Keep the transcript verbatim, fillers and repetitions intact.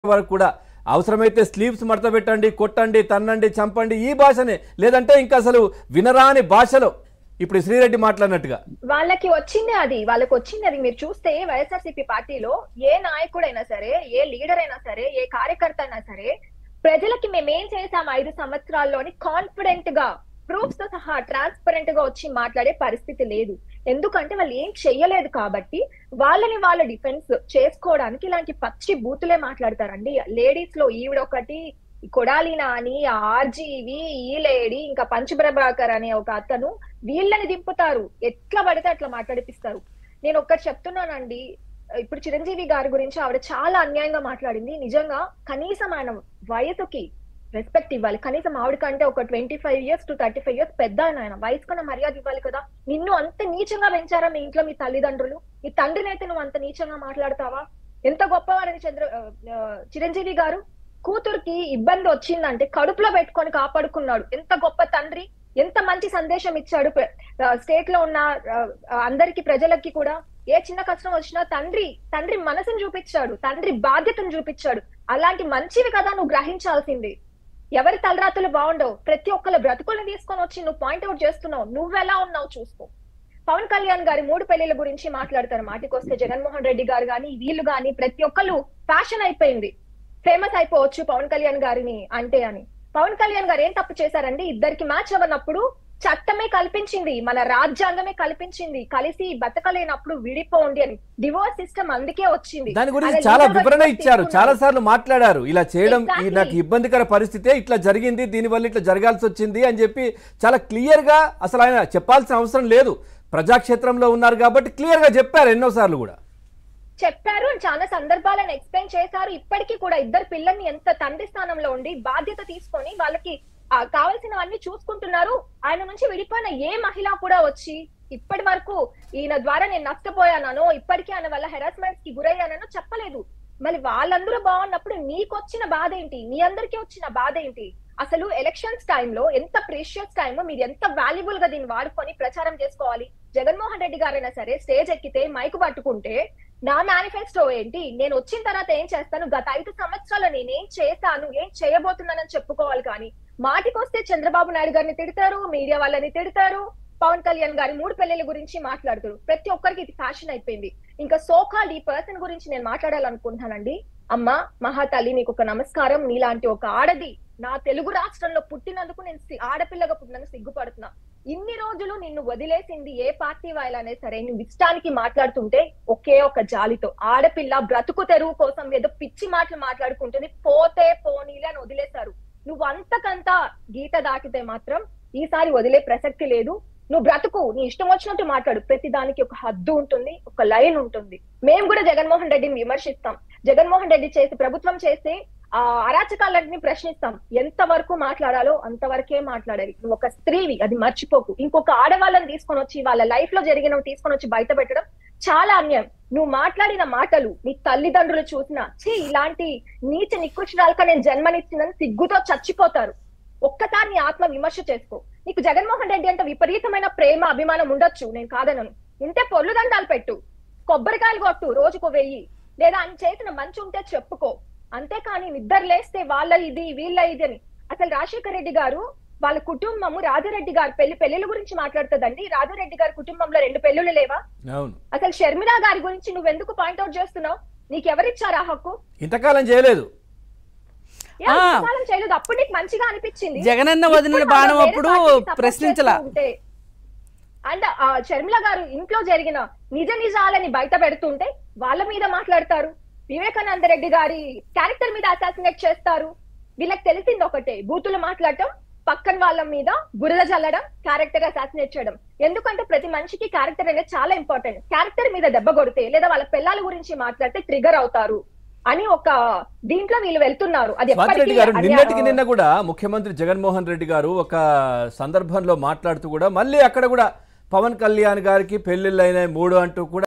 వరకు కూడా అవసరమైతే స్లీవ్స్ మడత పెట్టండి, కొట్టండి, తన్నండి, చంపండి ఈ భాషనే, లేదంటే ఇంకా అసలు వినరాని భాషలో ఇప్పుడు శ్రీరెడ్డి మాట్లాడినట్టుగా వాళ్ళకి వచ్చింది అది వాళ్ళకి వచ్చింది అది మీరు చూస్తే వైఎస్ఆర్సీపీ పార్టీలో ఏ నాయకుడైనా సరే, ఏ లీడర్ అయినా సరే, ఏ కార్యకర్త అయినా సరే ప్రజలకి మేమేం చేసాం ఐదు సంవత్సరాల్లోని కాన్ఫిడెంట్ గా ప్రూఫ్స్ తో సహా ట్రాన్స్పరెంట్ గా వచ్చి మాట్లాడే పరిస్థితి లేదు. ఎందుకంటే వాళ్ళు ఏం చెయ్యలేదు కాబట్టి వాళ్ళని వాళ్ళ డిఫెన్స్ చేసుకోవడానికి ఇలాంటి పచ్చి బూతులే మాట్లాడతారండి. లేడీస్ లో ఈవిడొకటి, కొడాలి నాని, ఆర్జీవి, ఈ లేడీ, ఇంకా పంచప్రభాకర్ అనే ఒక అతను వీళ్ళని దింపుతారు, ఎట్లా పడితే అట్లా మాట్లాడిపిస్తారు. నేను ఒక్కటి చెప్తున్నానండి, ఇప్పుడు చిరంజీవి గారి గురించి ఆవిడ చాలా అన్యాయంగా మాట్లాడింది. నిజంగా కనీసం ఆయన వయసుకి రెస్పెక్ట్ ఇవ్వాలి. కనీసం ఆవిడ కంటే ఒక twenty five years to thirty five years పెద్ద ఆయన, వయసు కన్నా మర్యాద ఇవ్వాలి కదా. నిన్ను అంత నీచంగా పెంచారా మీ ఇంట్లో మీ తల్లిదండ్రులు? నీ తండ్రిని అయితే నువ్వు అంత నీచంగా మాట్లాడతావా? ఎంత గొప్పవాడని చంద్ర చిరంజీవి గారు కూతురికి ఇబ్బంది వచ్చిందంటే కడుపులో పెట్టుకొని కాపాడుకున్నాడు. ఎంత గొప్ప తండ్రి, ఎంత మంచి సందేశం ఇచ్చాడు స్టేట్ లో ఉన్న అందరికి, ప్రజలకి కూడా. ఏ చిన్న కష్టం వచ్చినా తండ్రి తండ్రి మనసును చూపించాడు, తండ్రి బాధ్యతను చూపించాడు. అలాంటి మంచివి కదా నువ్వు గ్రహించాల్సింది. ఎవరి తలరాతలు బాగుండవు, ప్రతి ఒక్కళ్ళ బ్రతుకుల్ని తీసుకొని వచ్చి నువ్వు పాయింట్అవుట్ చేస్తున్నావు. నువ్వెలా ఉన్నావు చూసుకో. పవన్ కళ్యాణ్ గారి మూడు పెళ్లిళ్ళ గురించి మాట్లాడతారు. మాటికొస్తే జగన్మోహన్ రెడ్డి గారు గాని వీళ్ళు గాని ప్రతి ఒక్కళ్ళు ఫ్యాషన్ అయిపోయింది, ఫేమస్ అయిపోవచ్చు పవన్ కళ్యాణ్ గారిని అంటే అని. పవన్ కళ్యాణ్ గారు ఏం తప్పు చేశారండి? ఇద్దరికి మ్యాచ్ అవ్వనప్పుడు చట్టమే కల్పించింది, మన రాజ్యాంగమే కల్పించింది, కలిసి బతకలేనప్పుడు విడిపోండి అని. డివోర్స్ సిస్టమ్ అందుకే వచ్చింది. దాని గురించి చాలా వివరణ ఇచ్చారు, చాలా సార్లు మాట్లాడారు. ఇలా చేయడం నాకు ఇబ్బందికర పరిస్థితే, ఇట్లా జరిగింది, దీనివల్ల ఇట్లా జరగాల్సి వచ్చింది అని చెప్పి చాలా క్లియర్ గా, అసలు ఆయన చెప్పాల్సిన అవసరం లేదు, ప్రజాక్షేత్రంలో ఉన్నారు కాబట్టి క్లియర్ గా చెప్పారు. ఎన్నోసార్లు కూడా చెప్పారు, చాలా సందర్భాలను ఎక్స్ప్లెయిన్ చేశారు. ఇప్పటికీ కూడా ఇద్దరు పిల్లల్ని ఎంత తండ్రి స్థానంలో ఉండి బాధ్యత తీసుకొని వాళ్ళకి కావాల్సినవన్నీ చూసుకుంటున్నారు. ఆయన నుంచి విడిపోయిన ఏ మహిళ కూడా వచ్చి ఇప్పటి వరకు ఈయన ద్వారా నేను నష్టపోయానో, ఇప్పటికీ ఆయన వల్ల హెరాస్మెంట్స్ కి గురయ్యానో చెప్పలేదు. మరి వాళ్ళందరూ బాగున్నప్పుడు నీకు వచ్చిన బాధ ఏంటి? మీ అందరికీ వచ్చిన బాధ ఏంటి? అసలు ఎలక్షన్స్ టైంలో ఎంత ప్రీషియస్ టైమ్, మీరు ఎంత వాల్యుబుల్ గా దీన్ని వాడుకొని ప్రచారం చేసుకోవాలి. జగన్మోహన్ రెడ్డి గారైనా సరే స్టేజ్ ఎక్కితే మైకు పట్టుకుంటే నా మేనిఫెస్టో ఏంటి, నేను వచ్చిన తర్వాత ఏం చేస్తాను, గత ఐదు సంవత్సరాలు నేనేం చేశాను, ఏం చేయబోతున్నానని చెప్పుకోవాలి. కానీ మాటికొస్తే చంద్రబాబు నాయుడు గారిని తిడతారు, మీడియా వాళ్ళని తిడతారు, పవన్ కళ్యాణ్ గారి మూడు పెళ్లిళ్ళ గురించి మాట్లాడుతారు. ప్రతి ఒక్కరికి ఇది ఫ్యాషన్ అయిపోయింది. ఇంకా సోకాల్డ్ ఈ పర్సన్ గురించి నేను మాట్లాడాలనుకుంటున్నానండి. అమ్మ మహాతల్లి, నీకు ఒక నమస్కారం. నీలాంటి ఒక ఆడది నా తెలుగు రాష్ట్రంలో పుట్టినందుకు నేను ఆడపిల్లగా పుట్టినందుకు సిగ్గుపడుతున్నా. ఇన్ని రోజులు నిన్ను వదిలేసింది ఏ పార్టీ వాళ్ళనే సరే, నువ్వు ఇష్టానికి మాట్లాడుతుంటే ఒకే ఒక జాలితో, ఆడపిల్ల బ్రతుకు తెరువు కోసం ఏదో పిచ్చి మాటలు మాట్లాడుకుంటుంది, పోతే పోనీలే అని వదిలేశారు. నువ్వు అంతకంతా గీత దాటితే మాత్రం ఈసారి వదిలే ప్రసక్తి లేదు. నువ్వు బ్రతుకు, నీ ఇష్టం వచ్చినట్టు మాట్లాడు. ప్రతి దానికి ఒక హద్దు ఉంటుంది, ఒక లైన్ ఉంటుంది. మేము కూడా జగన్మోహన్ రెడ్డిని విమర్శిస్తాం. జగన్మోహన్ రెడ్డి చేసి ప్రభుత్వం చేస్తే ఆ అరాచకాలన్నింటినీ ప్రశ్నిస్తాం. ఎంత వరకు మాట్లాడాలో అంతవరకే మాట్లాడాలి. నువ్వు ఒక స్త్రీవి, అది మర్చిపోకు. ఇంకొక ఆడవాళ్ళని తీసుకొని వచ్చి వాళ్ళ లైఫ్ లో జరిగినవి తీసుకొని వచ్చి బయట పెట్టడం చాలా అన్యాయం. నువ్వు మాట్లాడిన మాటలు నీ తల్లిదండ్రులు చూసినా ఛీ ఇలాంటి నీచ నికృష్టాలక నేను జన్మనిచ్చిందని సిగ్గుతో చచ్చిపోతారు. ఒక్కసారి నీ ఆత్మ విమర్శ చేసుకో. నీకు జగన్మోహన్ రెడ్డి అంటే విపరీతమైన ప్రేమ అభిమానం ఉండొచ్చు, నేను కాదనను. ఉంటే పొర్లు దండాలు పెట్టు, కొబ్బరికాయలు కొట్టు, రోజుకు వెయ్యి, లేదా ఆయన చేసిన మంచి ఉంటే చెప్పుకో. అంతేకాని నిద్ర లేస్తే వాళ్ళ ఇది వీళ్ళ ఇది అని. అసలు రాజశేఖర రెడ్డి గారు వాళ్ళ కుటుంబము రాజారెడ్డి గారి పెళ్లి పెళ్లిళ్ళ గురించి మాట్లాడుతుందండి. రాజారెడ్డి గారి కుటుంబంలో రెండు పెళ్లిళ్ళు లేవా? అసలు షర్మిలా గారి గురించి నువ్వెందుకు పాయింట్అవుట్ చేస్తున్నావు? నీకెవరిచ్చారు ఆ హక్కు? ఇంతకాలం చేయలేదు, చేయలేదు. అప్పుడు నీకు మంచిగా అనిపించింది. జగనన్న వదిలిన బాణం అప్పుడు ప్రశ్నించలా. అండ్ షర్మిల గారు ఇంట్లో జరిగిన నిజ నిజాలని బయట పెడుతుంటే వాళ్ళ మీద మాట్లాడతారు. వివేకానంద రెడ్డి గారి క్యారెక్టర్ మీద అసాసినేట్ చేస్తారు. వీళ్ళకి తెలిసింది ఒకటే, బూతులు మాట్లాడటం, పక్కన వాళ్ళ మీద బురద చల్లడం, క్యారెక్టర్ అసాసినేట్ చేయడం. ఎందుకంటే ప్రతి మనిషికి క్యారెక్టర్ అనేది చాలా ఇంపార్టెంట్. క్యారెక్టర్ మీద దెబ్బ కొడితే లేదా వాళ్ళ పిల్లల గురించి మాట్లాడితే ట్రిగర్ అవుతారు అని ఒక దీంట్లో వీళ్ళు వెళ్తున్నారు. అది రెడ్డి గారు నిన్నటికి నిన్న కూడా ముఖ్యమంత్రి జగన్మోహన్ రెడ్డి గారు ఒక సందర్భంలో మాట్లాడుతూ కూడా మళ్ళీ అక్కడ కూడా పవన్ కళ్యాణ్ గారికి పెళ్లిళ్ళైన మూడు అంటూ కూడా